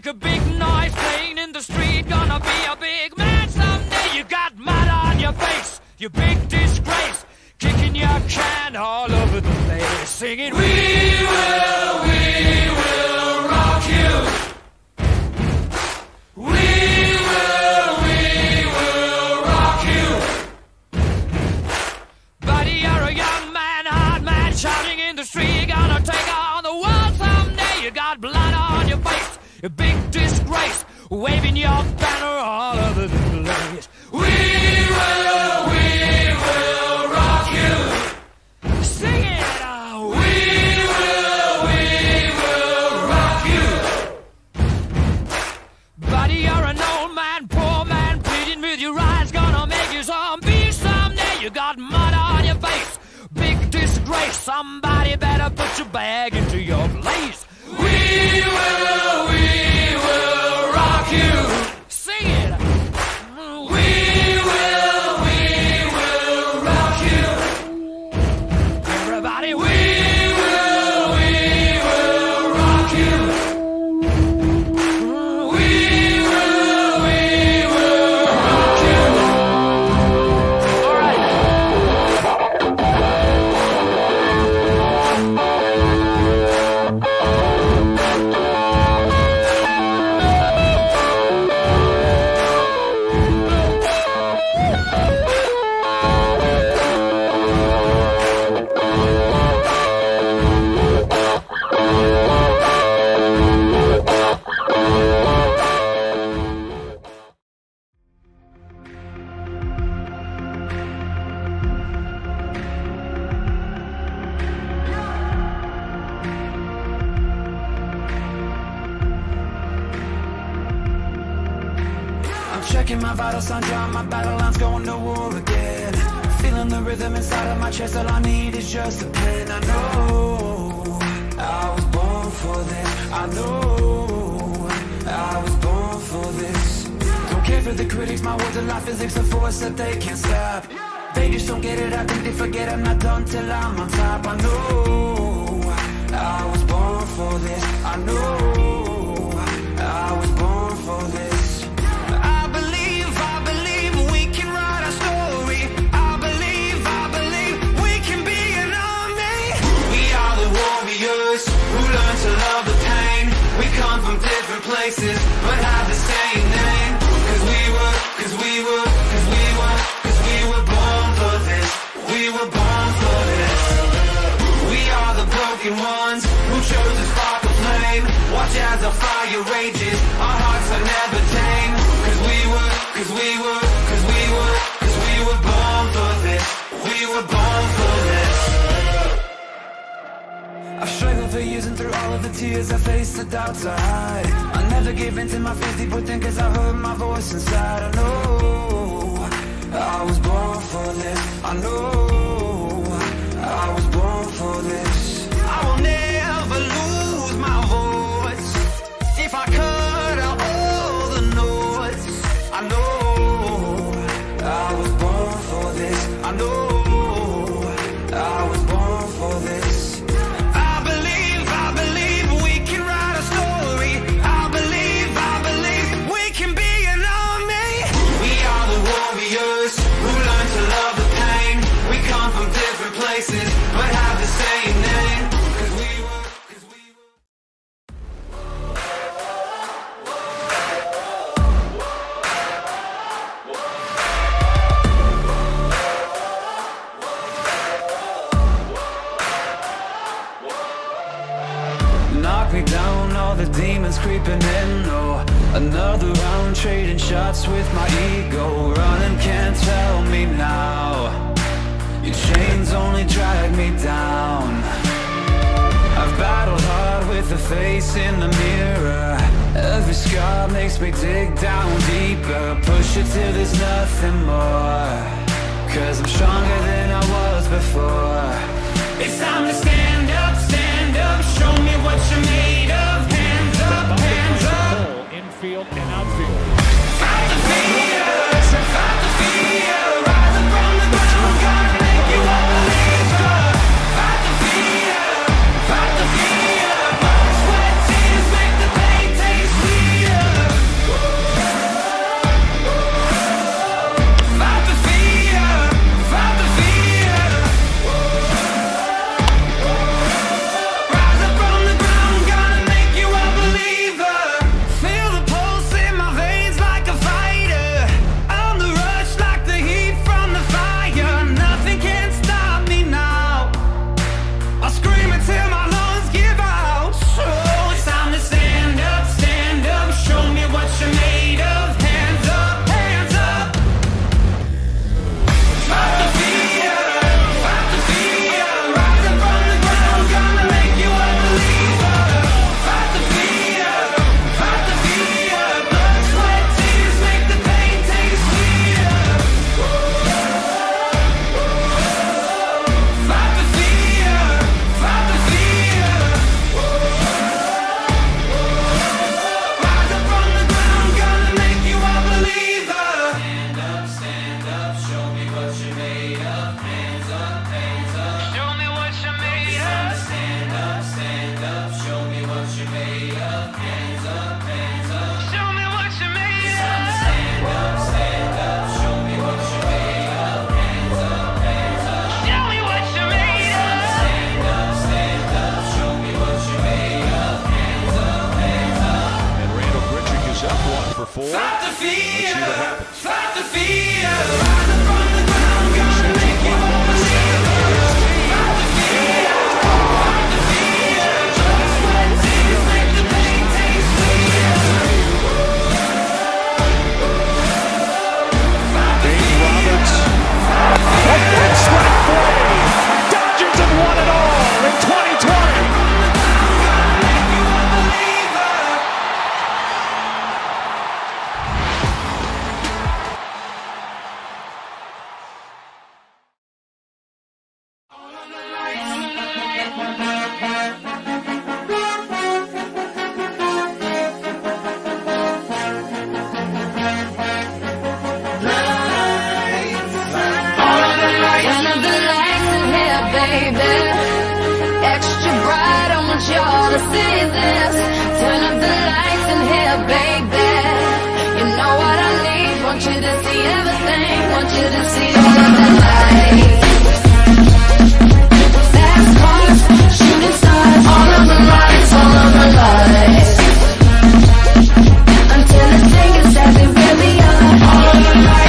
make a big noise playing in the street. Gonna be a big man someday. You got mud on your face, you big disgrace. Kicking your can all over the place, singing, we will rock you. We will rock you. Buddy, you're a young man, hard man, shouting in the street. You're gonna take on the world someday. You got blood on your face, a big disgrace, waving your banner all over the place. We will rock you. Sing it out. We will rock you. Buddy, you're an old man, poor man, pleading with your eyes. Gonna make you zombie someday. You got mud on your face, big disgrace. Somebody better put your bag into your place. We will rock you. Sing it. We will rock you. Everybody, we will rock you. We will rock you. All right. Checking my vital signs, drawing my battle lines, going to war again. Feeling the rhythm inside of my chest, all I need is just a pen. I know I was born for this. I know I was born for this. Don't care for the critics, my words are like physics, a force that they can't stop. They just don't get it, I think they forget I'm not done till I'm on top. I know I was born for this. I know I was born for this. To love the pain, we come from different places, but have the same name. Cause we were born for this. We were born for this. We are the broken ones who chose to spark a flame. Watch as the fire rages, our hearts are never tame. Cause we were born for this. We were born for this. I've struggled for years and through all of the tears I faced, the doubts I hide. I never give in to my fears deep within, cause I heard my voice inside. I know I was born for this. I know I was born for this. I will never lose my voice if I cut out all the noise. I know I was born for this. I know I was born for this. But have the same name. Cause we were knock me down, all the demons creeping in. No, another round, trading shots with my ego. Running can't tell me now. Your chains only drag me down. I've battled hard with the face in the mirror. Every scar makes me dig down deeper. Push it till there's nothing more. Cause I'm stronger than I was before. It's time to stand up, show me what you're made of. Hands up, hands up. Infield and outfield. Fight the fear, fight the fear. Rise up from the ground, gonna make you a believer. Fight the fear, fight the fear. Blood, sweat, tears make the pain taste sweet. for 4. Let's see what happens. Fight the fear, rising from the ground, gonna make you a believer. Fight the fear, fight the fear. Just when tears make the pain taste sweeter. Dave Roberts. And strike 3. Dodgers have won it all in 2020. Extra bright, I want y'all to see this. Turn up the lights in here, baby. You know what I need. Want you to see everything. Want you to see all of the lights. Fast cars, shooting stars. All of the lights, all of the lights. Until it's taken exactly where we are. All of the lights.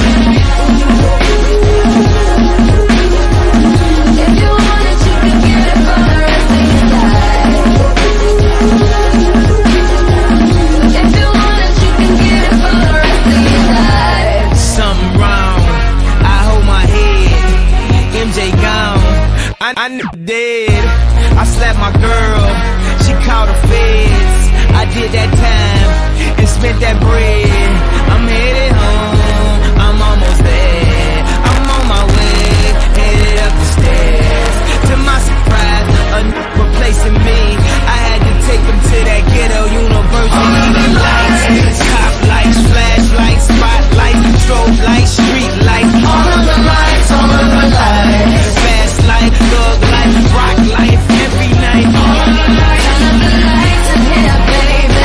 I'm dead. I slapped my girl, she called the feds. I did that time and spent that bread. I'm headed home, I'm almost there. I'm on my way, headed up the stairs. To my surprise, a replacing me. I had to take him to that ghetto university. Lights, cop lights, flashlights, spotlights, strobe lights, street lights. All of the lights, all of the lights. Fast life, thug life, rock life, every night. All of the lights, all of the lights in here, baby.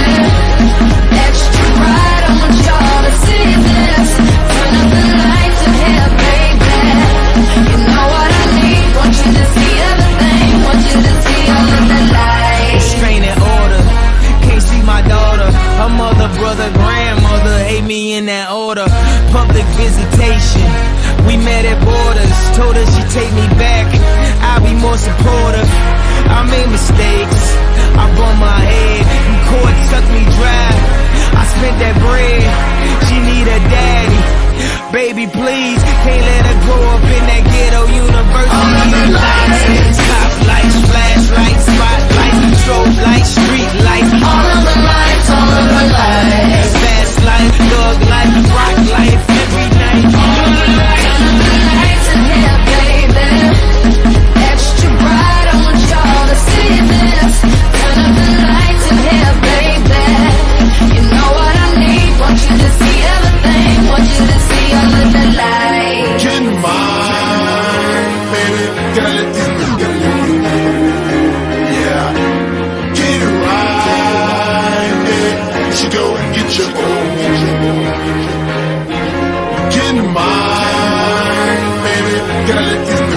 Extra bright, I want y'all to see this. Turn up the lights in here, baby. You know what I need. Want you to see everything. Want you to see all of the lights. Restraining order, can't see my daughter. Her mother, brother, grandmother hate me in that order. Public visitation, we met at borders. Told her she'd take me back, I'll be more supportive. I made mistakes, I bumped my head. You court sucked me dry, I spent that bread. She need a daddy, baby please. Can't let her grow up in that ghetto university. All of the lights, top lights, flashlights, spotlights, strobe lights, street lights. All of the lights, all of the lights. Fast life, thug life, rock life, every night. All of the lights, all of the lights in here, baby. Extra bright, I want y'all to see this. Turn up the lights in here, baby. You know what I need. Want you to see everything. Want you to see all of the lights. Get mine, baby. Gotta let this go. Yeah. Get it right, baby. You should go and get your own. Get mine, baby. Gotta let this go.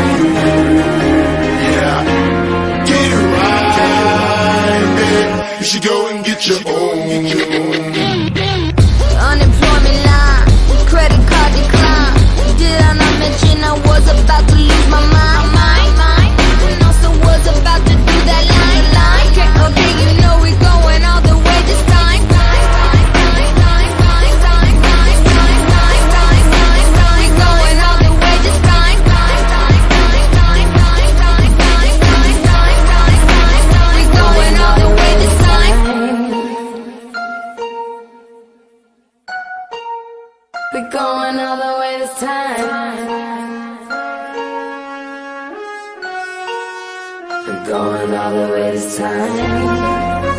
Yeah. Get it right, baby. You should go and get your own. Unemployment line, credit card decline. Did I not mention I was about to lose my mind? And also was about to do that line. Okay, you know we're going all the way this time. We're going all the way this time. We're going all the way this time. We're going all the way this time. We're going all the way this time.